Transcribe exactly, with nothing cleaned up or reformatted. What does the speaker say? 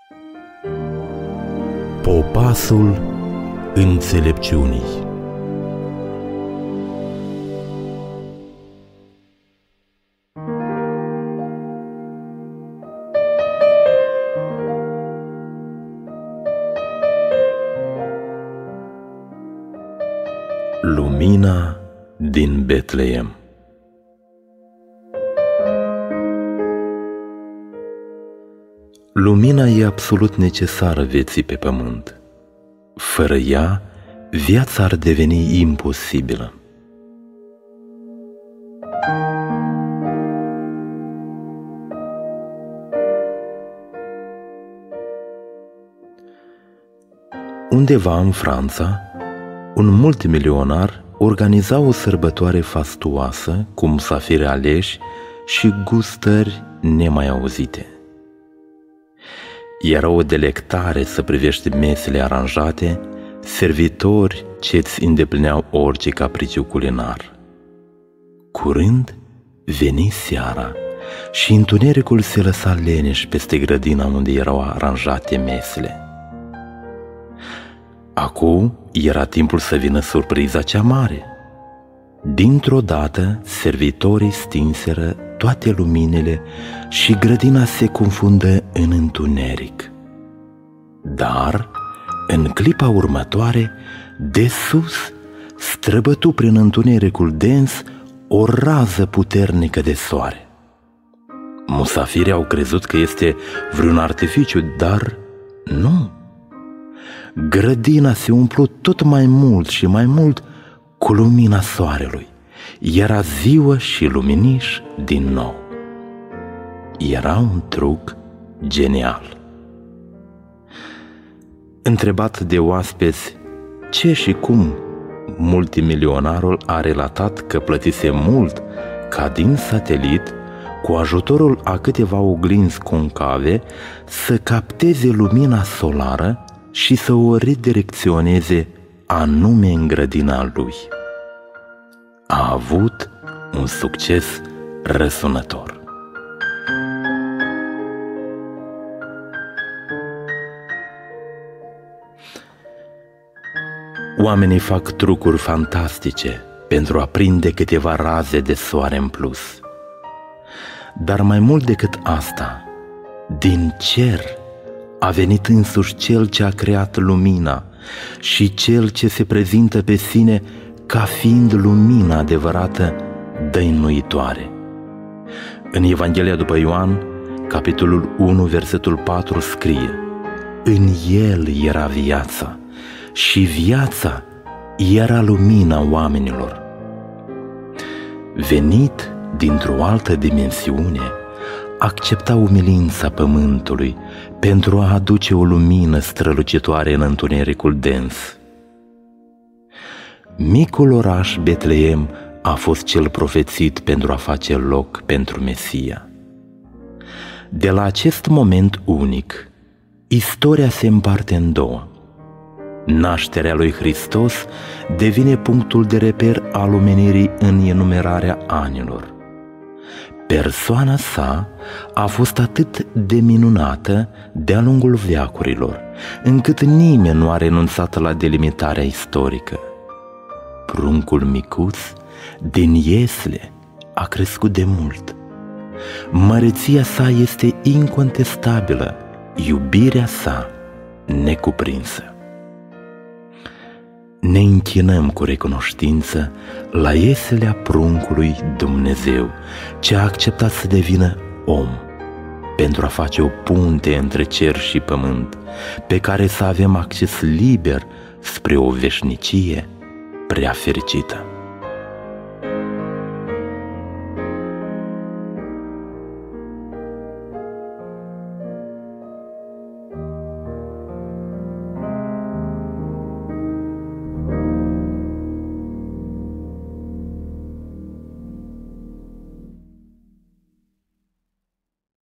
Popasul înțelepciunii. Lumina din Betleem. Lumina e absolut necesară vieții pe pământ. Fără ea, viața ar deveni imposibilă. Undeva în Franța, un multimilionar organiza o sărbătoare fastuoasă cu musafiri aleși și gustări nemai auzite. Era o delectare să privești mesele aranjate, servitori ce-ți îndeplineau orice capriciu culinar. Curând veni seara și întunericul se lăsa leneș peste grădina unde erau aranjate mesele. Acum era timpul să vină surpriza cea mare. Dintr-o dată, servitorii stinseră toate luminile și grădina se confundă în întuneric. Dar, în clipa următoare, de sus, străbătu prin întunericul dens o rază puternică de soare. Musafirii au crezut că este vreun artificiu, dar nu. Grădina se umplu tot mai mult și mai mult cu lumina soarelui. Era ziua și luminiș din nou. Era un truc genial. Întrebat de oaspeți ce și cum, multimilionarul a relatat că plătise mult ca din satelit, cu ajutorul a câteva oglinzi concave, să capteze lumina solară și să o redirecționeze anume în grădina lui. A avut un succes răsunător. Oamenii fac trucuri fantastice pentru a prinde câteva raze de soare în plus. Dar mai mult decât asta, din cer a venit însuși Cel ce a creat lumina și Cel ce se prezintă pe sine ca fiind lumina adevărată dăinuitoare. În Evanghelia după Ioan, capitolul unu, versetul patru scrie: în El era viața și viața era lumina oamenilor. Venit dintr-o altă dimensiune, accepta umilința pământului pentru a aduce o lumină strălucitoare în întunericul dens. Micul oraș Betleem a fost cel profețit pentru a face loc pentru Mesia. De la acest moment unic, istoria se împarte în două. Nașterea lui Hristos devine punctul de reper al omenirii în enumerarea anilor. Persoana sa a fost atât de minunată de-a lungul veacurilor, încât nimeni nu a renunțat la delimitarea istorică. Pruncul micuț din iesle a crescut de mult. Măreția sa este incontestabilă, iubirea sa necuprinsă. Ne închinăm cu recunoștință la ieselea pruncului Dumnezeu, ce a acceptat să devină om, pentru a face o punte între cer și pământ, pe care să avem acces liber spre o veșnicie prea fericită.